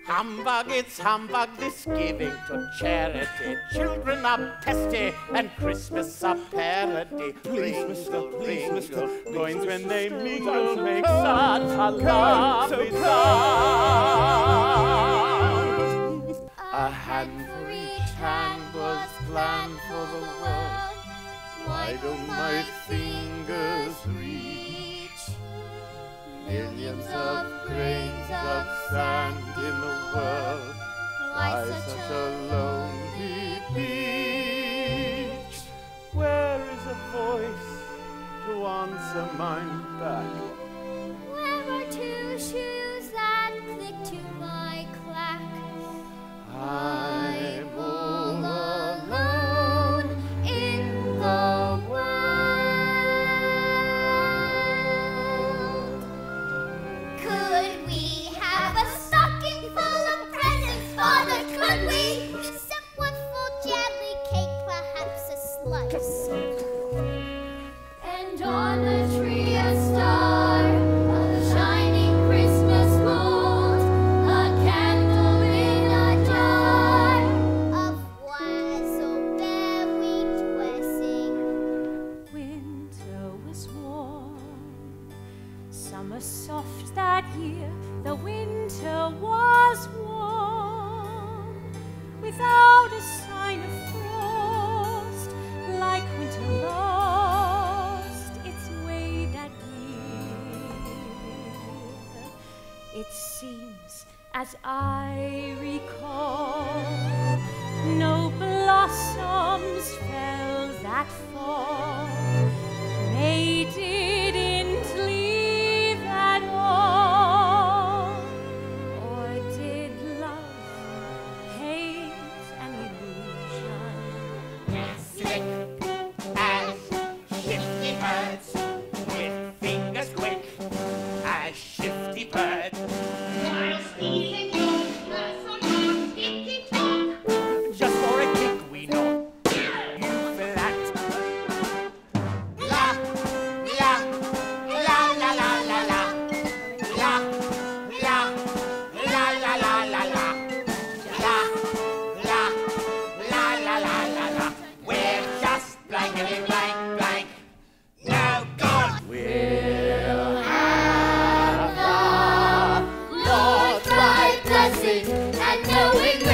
Humbug, it's humbug, this giving to charity. Children are pesty and Christmas a parody. Pringle, pringle, coins when they mingle make such a lovely sound. A hand for each hand was planned for the world. Why don't my fingers reach? Millions of grains of sand in the world. Why such a lonely beach? Where is a voice to answer mine back? Where are two shoes that click to my clack? I'm all alone in the world. Could we have a stocking full of presents, Father? Could we? Some waffle jelly cake, perhaps a slice. And on the tree a star of shining Christmas gold, a candle in a jar of wazzleberry dressing. Winter was warm, summer soft that year. The winter was warm, without a sign of frost, like winter lost its way that year. It seems, as I recall, no blossoms fell that fall. May didn't leave at all. Or did love paint an illusion? Slick as shifty birds, with fingers quick as shifty birds. While stealing your personal ticky-tock. Just for a kick we know you flat. La, la, la, la, la, la, la. La, la, la, la, la, la, la. La, la, la, la, la, la, la. We're just blankety blank, blank. No good. We'll have the Lord's bright blessing, And knowing